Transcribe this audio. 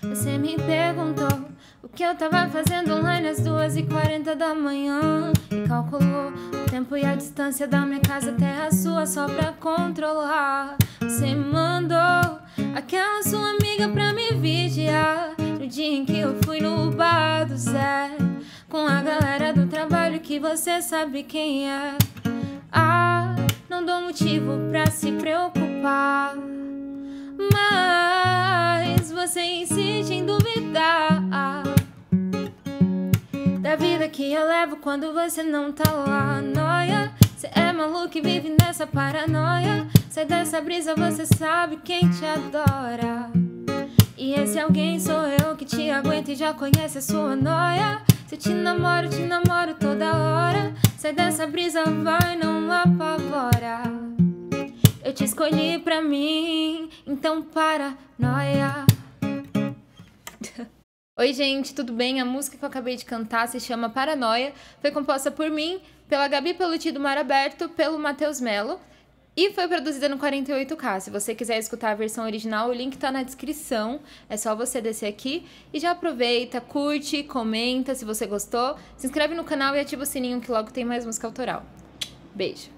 Você me perguntou o que eu tava fazendo online às 2h40 da manhã e calculou o tempo e a distância da minha casa até a sua só pra controlar. Você mandou aquela sua amiga pra me vigiar no dia em que eu fui no bar do Zé com a galera do trabalho que você sabe quem é. Ah, não dou motivo pra se preocupar, mas você insiste em duvidar da vida que eu levo quando você não tá lá. Noia, cê é maluco e vive nessa paranoia. Sai dessa brisa, você sabe quem te adora. E esse alguém sou eu que te aguenta e já conhece a sua noia. Se eu te namoro toda hora. Sai dessa brisa, vai, não apavora. Eu te escolhi pra mim, então paranoia. Oi gente, tudo bem? A música que eu acabei de cantar se chama Paranoia. Foi composta por mim, pela Gabi Peluti do Mar Aberto, pelo Matheus Melo. E foi produzida no 48K. Se você quiser escutar a versão original, o link tá na descrição. É só você descer aqui e já aproveita, curte, comenta se você gostou. Se inscreve no canal e ativa o sininho que logo tem mais música autoral. Beijo!